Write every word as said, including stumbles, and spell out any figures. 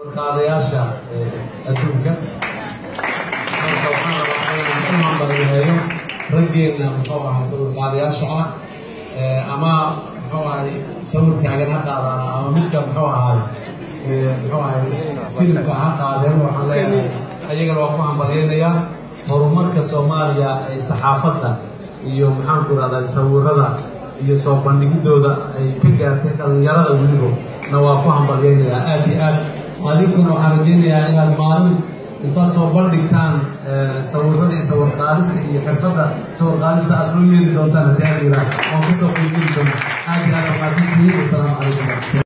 qaadayaasha adduunka marka waxaan rabaa inaan barayo raggeena muxuu ahaa sawir qaadayaasha ah ama muxuu ahaa sawir taagan ha qaadaan ama midka muxuu ahaa muxuu ahaa filimka ha qaadeen waxaan leeyahay ayagana waa ku hambalyeynaya horumarka Soomaaliya ay saxaafadda iyo maxaan ku raadayay sawirada iyo soo bandhigidooda ay ka gaartay dhalinyarada weliba na waa ku hambalyeynaya aad iyo aad adinkuna waxaan rajeynayaa inaad maalin intaad soo bandhigtaan sawirada iyo sawir qaadista iyo xirfadda sawir qaadista aad u yeeli doontaan taariikhda oo ka soo qeybgeli doontaan aad iyo aad u mahadsantihiin. Assalaamu calaykum.